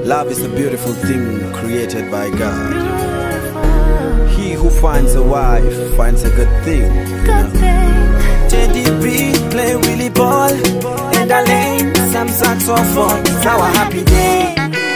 Love is a beautiful thing created by God. He who finds a wife finds a good thing. JDB play Willie Ball in the lane, some saxophone. It's our happy day.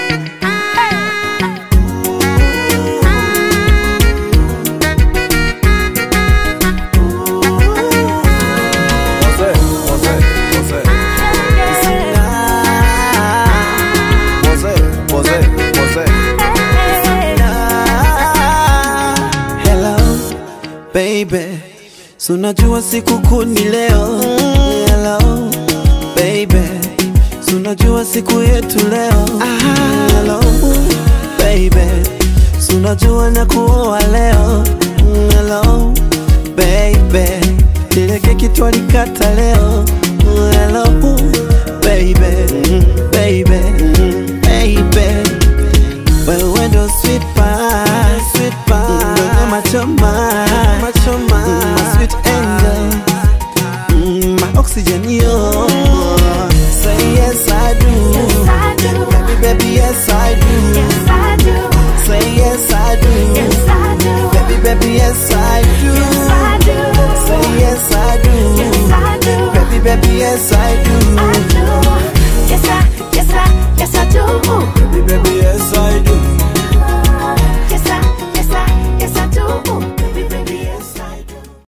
Baby, so unajua siku kuu ni leo. Hello, baby, so unajua siku yetu leo. Hello, baby, so unajua na kuoa leo. Hello, baby, ile keki twalikata leo. Hello, baby, baby, baby, wewe ndo sweet pie, sweet pie, machoma, machoma, my sweet angel, my oxygen, yo. Say yes I do, yes I do, baby, baby, yes I do, yes I do. Say yes I do, yes I do, baby, baby, yes I do, yes I do. Say yes I do, yes I do, baby, baby, yes I do, I do. Yes I do.